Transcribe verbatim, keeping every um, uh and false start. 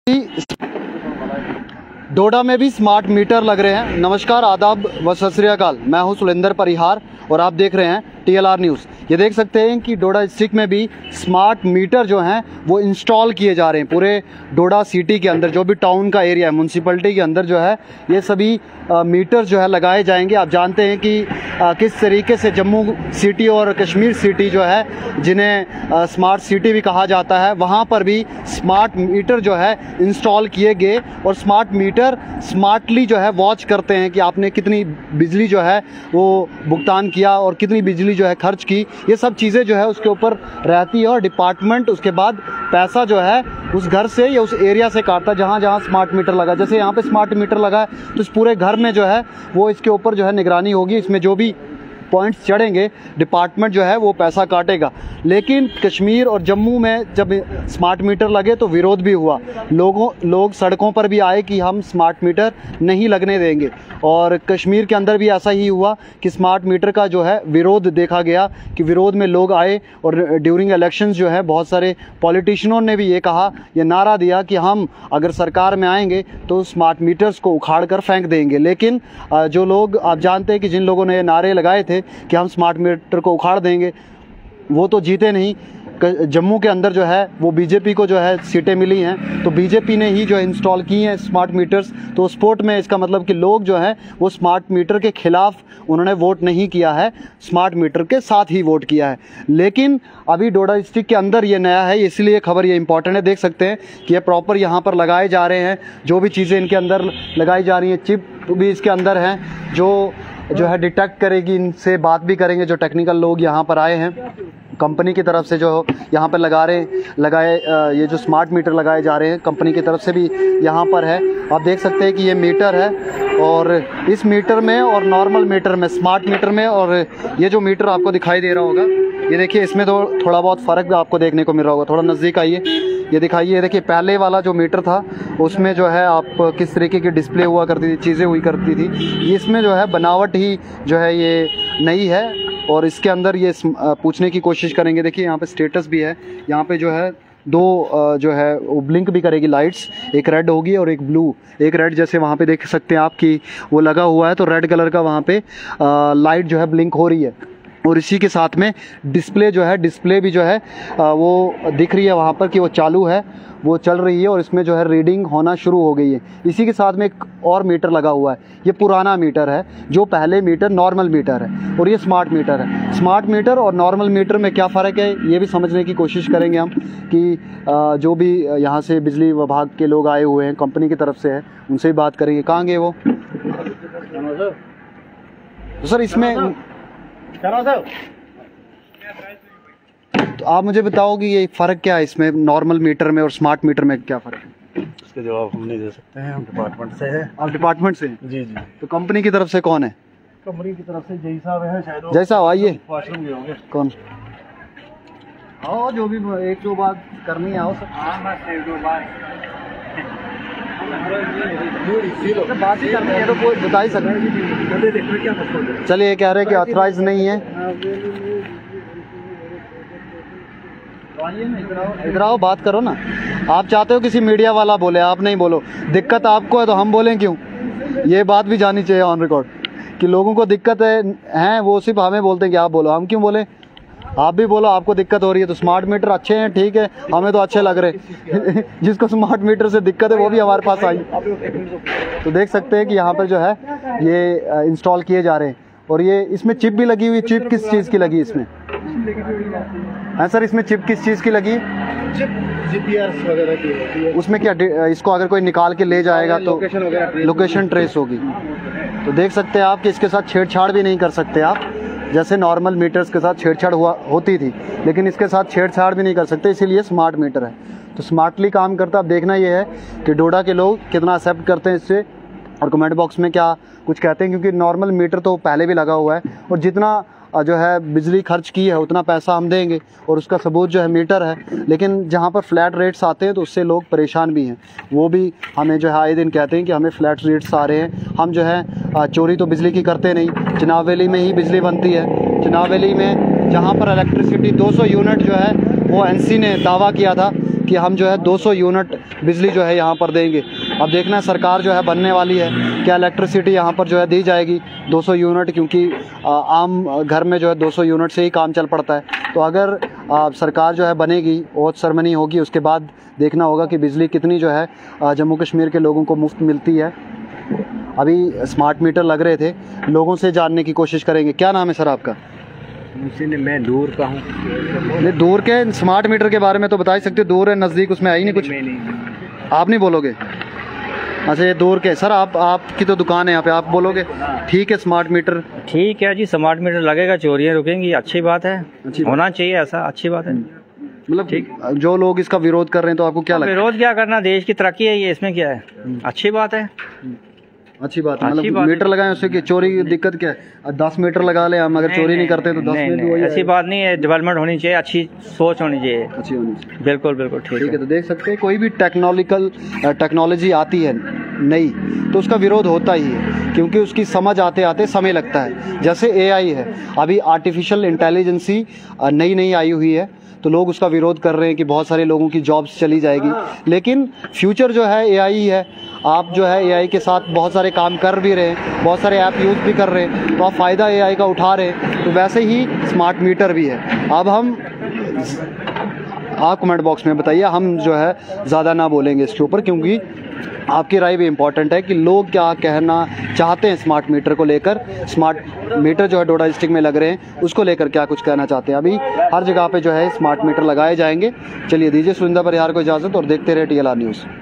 डोडा में भी smart meter लग रहे हैं। नमस्कार, आदाब व सत श्री अकाल। मैं हूं सुलेंदर परिहार और आप देख रहे हैं टी एल आर न्यूज़। ये देख सकते हैं कि डोडा डिस्ट्रिक्ट में भी स्मार्ट मीटर जो हैं वो इंस्टॉल किए जा रहे हैं। पूरे डोडा सिटी के अंदर जो भी टाउन का एरिया है, म्यूनसिपलिटी के अंदर जो है ये सभी आ, मीटर जो है लगाए जाएंगे। आप जानते हैं कि आ, किस तरीके से जम्मू सिटी और कश्मीर सिटी जो है, जिन्हें आ, स्मार्ट सिटी भी कहा जाता है, वहाँ पर भी स्मार्ट मीटर जो है इंस्टॉल किए गए। और स्मार्ट मीटर स्मार्टली जो है वॉच करते हैं कि आपने कितनी बिजली जो है वो भुगतान किया और कितनी बिजली जो है खर्च की। ये सब चीज़ें जो है उसके ऊपर रहती है और डिपार्टमेंट उसके बाद पैसा जो है उस घर से या उस एरिया से काटता है जहाँ जहाँ स्मार्ट मीटर लगा। जैसे यहाँ पे स्मार्ट मीटर लगा है तो इस पूरे घर में जो है वो इसके ऊपर जो है निगरानी होगी। इसमें जो भी पॉइंट्स चढ़ेंगे डिपार्टमेंट जो है वो पैसा काटेगा। लेकिन कश्मीर और जम्मू में जब स्मार्ट मीटर लगे तो विरोध भी हुआ। लोगों लोग सड़कों पर भी आए कि हम स्मार्ट मीटर नहीं लगने देंगे। और कश्मीर के अंदर भी ऐसा ही हुआ कि स्मार्ट मीटर का जो है विरोध देखा गया कि विरोध में लोग आए। और ड्यूरिंग इलेक्शंस जो है बहुत सारे पॉलिटिशियनों ने भी ये कहा, ये नारा दिया कि हम अगर सरकार में आएंगे तो स्मार्ट मीटर्स को उखाड़ कर फेंक देंगे। लेकिन जो लोग, आप जानते हैं कि जिन लोगों ने ये नारे लगाए थे कि हम स्मार्ट मीटर को उखाड़ देंगे, वो तो जीते नहीं। जम्मू के अंदर जो है वो बीजेपी को जो है सीटें मिली हैं, तो बीजेपी ने ही जो है इंस्टॉल की हैं स्मार्ट मीटर्स। तो स्पोर्ट में इसका मतलब कि लोग जो हैं वो स्मार्ट मीटर के खिलाफ उन्होंने वोट नहीं किया है, स्मार्ट मीटर के साथ ही वोट किया है। लेकिन अभी डोडा डिस्ट्रिक्ट के अंदर ये नया है, इसलिए खबर ये इंपॉर्टेंट है। देख सकते हैं कि ये प्रॉपर यहाँ पर लगाए जा रहे हैं। जो भी चीज़ें इनके अंदर लगाई जा रही हैं, चिप भी इसके अंदर हैं जो जो है डिटेक्ट करेगी। इनसे बात भी करेंगे जो टेक्निकल लोग यहाँ पर आए हैं कंपनी की तरफ से, जो यहाँ पर लगा रहे लगाए ये जो स्मार्ट मीटर लगाए जा रहे हैं कंपनी की तरफ से भी यहाँ पर है। आप देख सकते हैं कि ये मीटर है और इस मीटर में और नॉर्मल मीटर में, स्मार्ट मीटर में और ये जो मीटर आपको दिखाई दे रहा होगा, ये देखिए इसमें तो थोड़ा बहुत फ़र्क भी आपको देखने को मिल रहा होगा। थोड़ा नज़दीक आइए, ये दिखाइए। ये देखिए पहले वाला जो मीटर था उसमें जो है आप किस तरीके की डिस्प्ले हुआ करती थी, चीज़ें हुई करती थी। इसमें जो है बनावट ही जो है ये नई है और इसके अंदर ये पूछने की कोशिश करेंगे। देखिए यहाँ पे स्टेटस भी है, यहाँ पे जो है दो जो है वो ब्लिंक भी करेगी लाइट्स, एक रेड होगी और एक ब्लू। एक रेड जैसे वहाँ पे देख सकते हैं आप कि वो लगा हुआ है, तो रेड कलर का वहाँ पे लाइट जो है ब्लिंक हो रही है। और इसी के साथ में डिस्प्ले जो है, डिस्प्ले भी जो है वो दिख रही है वहाँ पर कि वो चालू है, वो चल रही है और इसमें जो है रीडिंग होना शुरू हो गई है। इसी के साथ में एक और मीटर लगा हुआ है, ये पुराना मीटर है। जो पहले मीटर नॉर्मल मीटर है और ये स्मार्ट मीटर है। स्मार्ट मीटर और नॉर्मल मीटर में क्या फ़र्क है ये भी समझने की कोशिश करेंगे हम कि जो भी यहाँ से बिजली विभाग के लोग आए हुए हैं, कंपनी की तरफ से है, उनसे ही बात करेंगे। कहाँ गए वो? तो सर इसमें तो आप मुझे बताओ कि ये फ़र्क क्या है इसमें, नॉर्मल मीटर में और स्मार्ट मीटर में क्या फ़र्क है? इसके जवाब हम नहीं दे सकते हैं, हम डिपार्टमेंट से हैं। आप डिपार्टमेंट से हैं? जी जी। तो कंपनी की तरफ से कौन है? कंपनी की तरफ से जय साहब है शायद। जय साहब आइए। वॉशरूम गए होंगे। कौन? आओ, जो भी एक दो बात करनी है आओ सर। हाँ बस एक दो बात बात ही करनी है तो कोई बता ही सकते। चलिए, कह रहे हैं कि ऑथराइज नहीं है। इधर आओ, बात करो ना। आप चाहते हो किसी मीडिया वाला बोले, आप नहीं बोलो। दिक्कत आपको है तो हम बोलें क्यों? ये बात भी जानी चाहिए ऑन रिकॉर्ड कि लोगों को दिक्कत है, हैं वो सिर्फ हमें बोलते हैं कि आप बोलो, हम क्यों बोले? आप भी बोलो, आपको दिक्कत हो रही है। तो स्मार्ट मीटर अच्छे हैं, ठीक है, हमें तो अच्छे लग रहे। जिसको स्मार्ट मीटर से दिक्कत है वो भी हमारे पास आई। तो देख सकते हैं कि यहाँ पर जो है ये इंस्टॉल किए जा रहे हैं। और ये इसमें चिप भी लगी हुई। चिप किस चीज़ की लगी इसमें? हाँ सर, इसमें चिप किस चीज़ की लगी? चिप जीपीएस वगैरह की। उसमें क्या, इसको अगर कोई निकाल के ले जाएगा तो लोकेशन ट्रेस होगी। तो देख सकते हैं आप कि इसके साथ छेड़छाड़ भी नहीं कर सकते आप, जैसे नॉर्मल मीटर्स के साथ छेड़छाड़ हुआ होती थी, लेकिन इसके साथ छेड़छाड़ भी नहीं कर सकते, इसीलिए स्मार्ट मीटर है। तो स्मार्टली काम करता। अब देखना ये है कि डोडा के लोग कितना एक्सेप्ट करते हैं इससे और कमेंट बॉक्स में क्या कुछ कहते हैं, क्योंकि नॉर्मल मीटर तो पहले भी लगा हुआ है और जितना जो है बिजली खर्च की है उतना पैसा हम देंगे और उसका सबूत जो है मीटर है। लेकिन जहाँ पर फ्लैट रेट्स आते हैं तो उससे लोग परेशान भी हैं। वो भी हमें जो है आए दिन कहते हैं कि हमें फ्लैट रेट्स आ रहे हैं। हम जो है चोरी तो बिजली की करते नहीं, चिनाब वैली में ही बिजली बनती है। चिनाब वैली में जहाँ पर इलेक्ट्रिसिटी दो सौ यूनिट जो है वो एनसी ने दावा किया था कि हम जो है दो सौ यूनिट बिजली जो है यहाँ पर देंगे। अब देखना है सरकार जो है बनने वाली है, क्या इलेक्ट्रिसिटी यहाँ पर जो है दी जाएगी दो सौ यूनिट, क्योंकि आम घर में जो है दो सौ यूनिट से ही काम चल पड़ता है। तो अगर आ, सरकार जो है बनेगी, ओथ सेरेमनी होगी, उसके बाद देखना होगा कि बिजली कितनी जो है जम्मू कश्मीर के लोगों को मुफ्त मिलती है। अभी स्मार्ट मीटर लग रहे थे, लोगों से जानने की कोशिश करेंगे। क्या नाम है सर आपका? मैं दूर का हूँ। नहीं, दूर के स्मार्ट मीटर के बारे में तो बता ही सकते हो, दूर है नज़दीक उसमें आई नहीं कुछ? नहीं, नहीं। आप नहीं बोलोगे? अच्छा, ये दूर के सर, आप आपकी तो दुकान है यहाँ पे, आप बोलोगे? ठीक है, स्मार्ट मीटर ठीक है जी, स्मार्ट मीटर लगेगा, चोरियाँ रुकेंगी, अच्छी बात है, अच्छी होना चाहिए ऐसा, अच्छी बात है। मतलब ठीक, जो लोग इसका विरोध कर रहे हैं तो आपको क्या लगता है? विरोध क्या करना, देश की तरक्की है ये, इसमें क्या है, अच्छी बात है। अच्छी बात है, मतलब मीटर लगाएं उससे कि चोरी की दिक्कत क्या है? दस मीटर लगा ले हम, अगर चोरी नहीं करते तो दस में ऐसी बात नहीं है, डेवलपमेंट होनी चाहिए, अच्छी सोच होनी चाहिए, अच्छी होनी चाहिए। बिल्कुल बिल्कुल ठीक है। तो देख सकते हैं कोई भी टेक्नोलॉजिकल टेक्नोलॉजी आती है नई तो उसका विरोध होता ही है, क्योंकि उसकी समझ आते आते समय लगता है। जैसे एआई है, अभी आर्टिफिशियल इंटेलिजेंसी नई नई आई हुई है, तो लोग उसका विरोध कर रहे हैं कि बहुत सारे लोगों की जॉब्स चली जाएगी, लेकिन फ्यूचर जो है एआई है। आप जो है एआई के साथ बहुत सारे काम कर भी रहे हैं, बहुत सारे ऐप यूज़ भी कर रहे हैं, तो आप फ़ायदा एआई का उठा रहे हैं। तो वैसे ही स्मार्ट मीटर भी है। अब हम आप कमेंट बॉक्स में बताइए, हम जो है ज़्यादा ना बोलेंगे इसके ऊपर, क्योंकि आपकी राय भी इम्पॉर्टेंट है कि लोग क्या कहना चाहते हैं स्मार्ट मीटर को लेकर। स्मार्ट मीटर जो है डोडा डिस्ट्रिक्ट में लग रहे हैं, उसको लेकर क्या कुछ कहना चाहते हैं। अभी हर जगह पे जो है स्मार्ट मीटर लगाए जाएंगे। चलिए, दीजिए सुरिंदर परिहार को इजाज़त और देखते रहे टी एल आर न्यूज़।